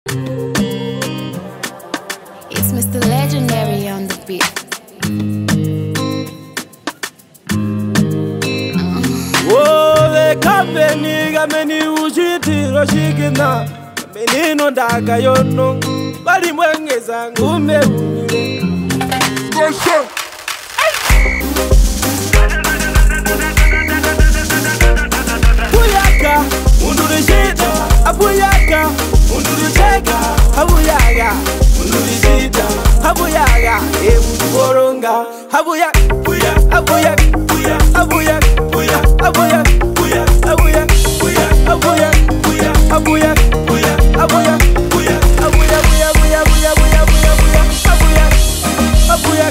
It's Mr. Legendary on the beat. Oh, the company gameni ujiti roshikina menino ndaga yono bali mwengeza ngume unile Gosho Buyaka undurishita abuyaka undurisheka abuyaga undurishita abuyaga ebukoronga abuya buya abuya buya abuya buya abuya buya abuya buya abuya buya abuya buya abuya buya abuya buya buya buya buya buya buya abuya abuya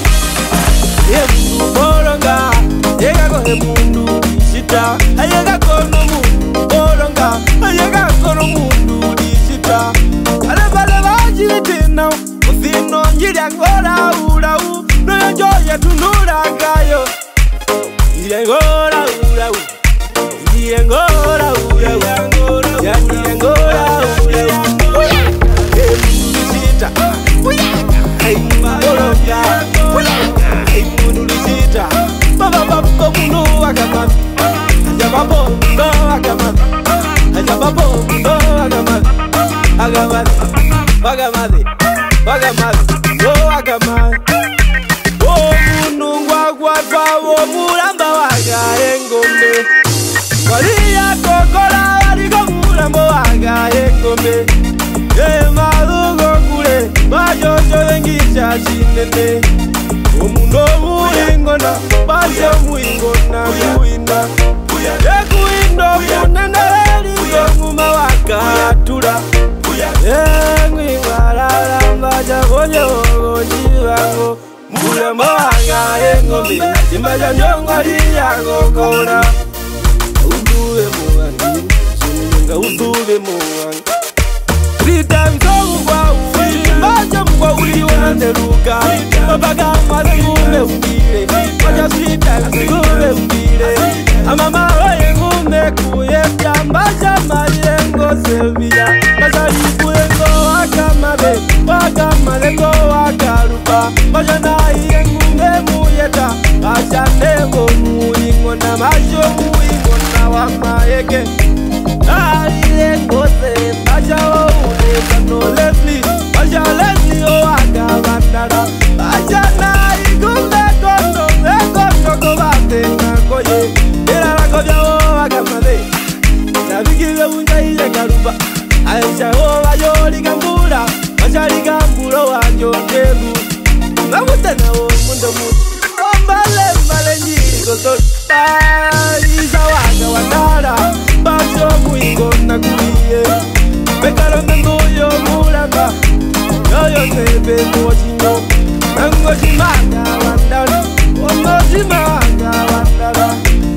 ebukoronga yega ko emundu shita ayega kono mundu koronga ayega kono mundu shita ale bale bajitina usino njira ngora urau no enjoy tunura gayo Yengora urau Yengora urau Yengora urau Emunulisita Hey Mologa Hey Munulisita Baba baba munu akaman Ajababo mundo akaman Ajababo mundo akaman Agaman Bagamadi Bagamadi Go akaman Oh munungwa kwa wo muramba waga engombe Walia kokora waliko murambo waga engombe Malugo kule Bajojo wengisha shinene Omundo muingona Basho muingona muinda Kuindo munene Ligo nguma waka tula Ngwingwara Mbaja konyo Jivango Murambo waga engombe Simbaja nyonga liyago kona Uduwe muwangi Sumunga uduwe muwangi 3 times over Simbaja mkwa uliwa nderuka Babaga mazume ungire Maja 3 times ngume ungire Amama oye ngume kuyepya Mbaja mayengo selvia Maja lipuengo wakamabe Wakamaleko wakarupa Maja na iye ngume muyeta Maja nengo muingo na majo muingo na wamaeke Aliye ngose Maja ouleka no Leslie Maja Leslie o wakavandara Maja na igume kono Ekono kobate ngakoye Era lakobya o wakamale Nabikiwe unja iye karupa Aisha o wayori gambura Maja ligamburo wajo ndebu Mabutana o mundo mundo Mbale njigo sopa Isa waga wandara Baso muingo na kulie Bekaro nangoyo muranga Yoyo nebe mojino Nango shimaga wandara Omo shimaga wandara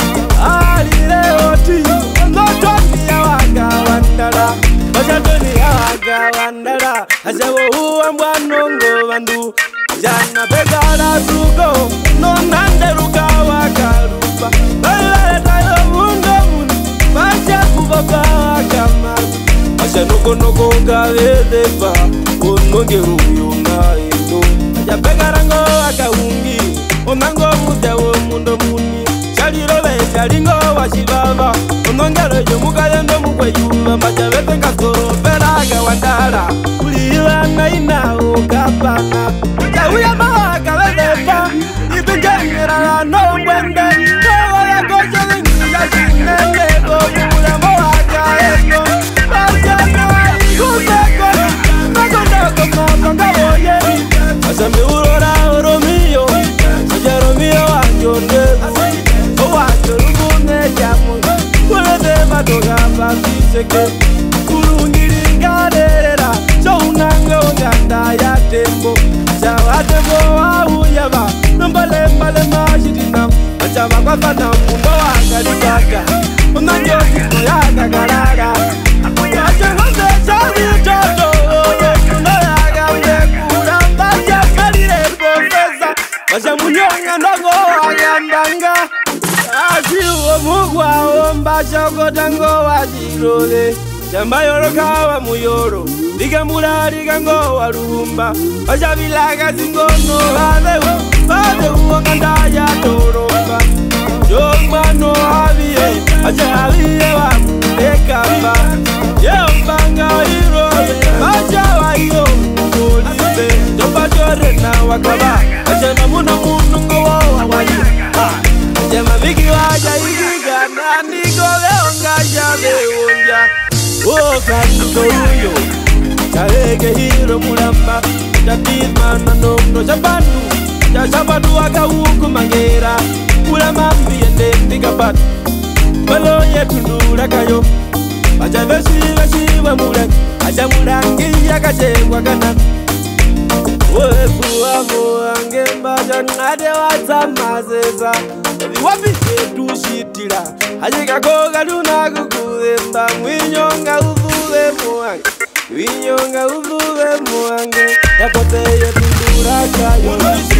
Alile oti Omo toni ya waga wandara Baso toni ya waga wandara Asewo huwa mwanongo wandu Jana pegara suko No nande ruka wakarupa Baile tayo mundo mundo Masha kubaba wakama Masha noko kavedepa Ononge ruyo na endo Aja pegara ngo wakaungi Onango muja wo mundo muni Shalirove shalingo washibaba Onongero yo mukayendo mukweyuva Maja vete nkasoro peraga wandara Uliwa na ina ukapana Uya mawaka vedepa Ibinjengera no mwende Tewa ya kocha lingi ya sinende Gomura mawaka eno Masana igumeko Nagonoko mabanga woye Asambe urora oromiyo Aja romio wanjondevu Owajo rungune jamu Kulete matoga babiseke Kurungiringa derera Chounango nganda ya tembo Chawatembo wa uyaba Numbale mbale majitina Achaba kwa fana mumbo wanga dibaka Unanjoki kuyaga garaga Achengose chali choto Kuno yaga mekura Mbaja kalire profesa Macha munyonga ndongo wagandanga Ashi uo mugwa Mbaja kotango wajirole Chamba yoro kawa muyoro Liga mura liga ngo warumba Aja bilaga zingono Ade uanganda ya toromba Jomano aviye Aja aviye wa mekamba Yembanga irobe Aja wa iyo Mkolise Jomba jore na wakaba Aja na muna munungo wa waji Aja mabiki waja igiga Nani kole onga jabe unja Kanto uyo Charege hiro mulamba Jatima na nomno Jabandu Jabandu waka uku mangera Ulamambi yende tigabatu Malo yetundura kayo Aja veshiva mule Aja murangi yakache wakana Wefuwa muange mbaja ngade watamazeza Wapi yetu shitira Ajika koga duna kukudemba Mwinyonga uvuwe muange Mwinyonga uvuwe muange Yapote yetundura kayo